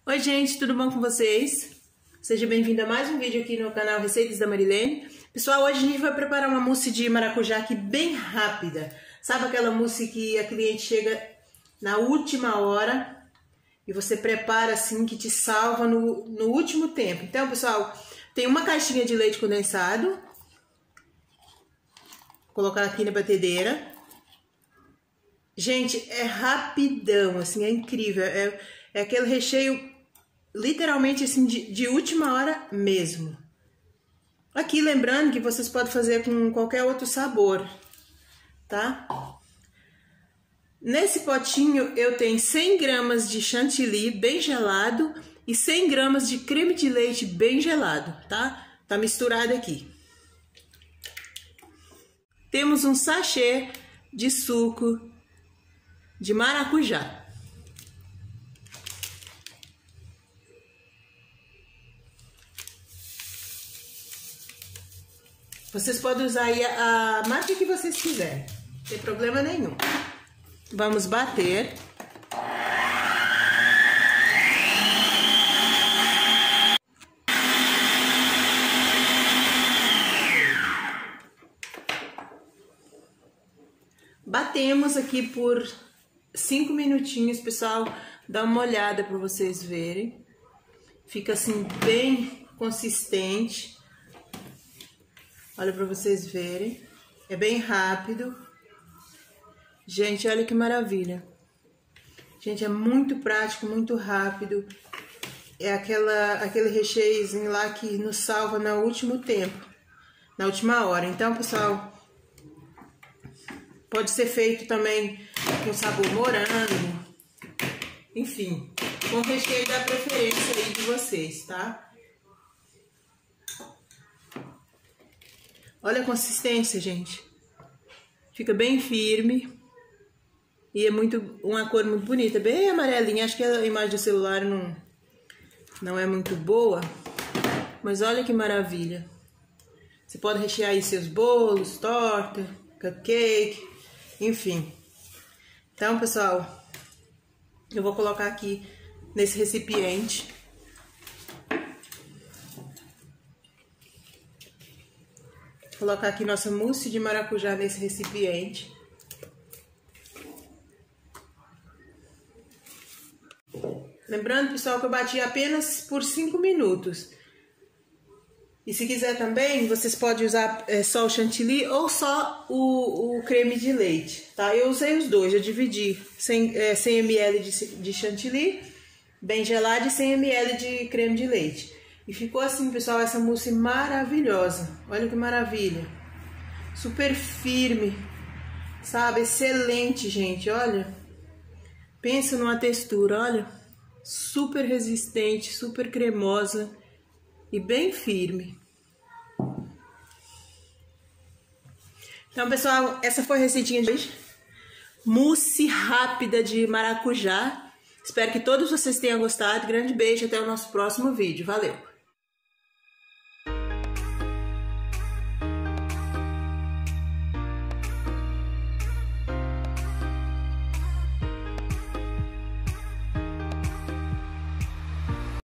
Oi gente, tudo bom com vocês? Seja bem-vindo a mais um vídeo aqui no canal Receitas da Marilene. Pessoal, hoje a gente vai preparar uma mousse de maracujá aqui bem rápida. Sabe aquela mousse que a cliente chega na última hora e você prepara assim que te salva no último tempo. Então, pessoal, tem uma caixinha de leite condensado. Vou colocar aqui na batedeira. Gente, é rapidão, assim, é incrível. É aquele recheio literalmente assim de última hora mesmo. Aqui lembrando que vocês podem fazer com qualquer outro sabor, tá? Nesse potinho eu tenho 100 gramas de chantilly bem gelado e 100 gramas de creme de leite bem gelado, tá? Tá misturado aqui. Temos um sachê de suco de maracujá. Vocês podem usar aí a marca que vocês quiserem, não tem problema nenhum. Vamos bater. Batemos aqui por 5 minutinhos, pessoal. Dá uma olhada para vocês verem. Fica assim bem consistente. Olha para vocês verem. É bem rápido. Gente, olha que maravilha. Gente, é muito prático, muito rápido. É aquele recheiozinho lá que nos salva no último tempo, na última hora. Então, pessoal, pode ser feito também com sabor morango. Enfim, com o recheio da preferência aí de vocês, tá? Olha a consistência, gente. Fica bem firme. E é uma cor muito bonita, bem amarelinha. Acho que a imagem do celular não é muito boa. Mas olha que maravilha. Você pode rechear aí seus bolos, torta, cupcake, enfim. Então, pessoal, eu vou colocar aqui nesse recipiente. Colocar aqui nossa mousse de maracujá nesse recipiente. Lembrando, pessoal, que eu bati apenas por 5 minutos. E se quiser também, vocês podem usar só o chantilly ou só o creme de leite, tá? Eu usei os dois, eu dividi 100 ml de chantilly, bem gelado, e 100 ml de creme de leite. E ficou assim, pessoal, essa mousse maravilhosa. Olha que maravilha. Super firme, sabe? Excelente, gente, olha. Pensa numa textura, olha. Super resistente, super cremosa e bem firme. Então, pessoal, essa foi a receitinha de hoje. Mousse rápida de maracujá. Espero que todos vocês tenham gostado. Grande beijo, até o nosso próximo vídeo. Valeu!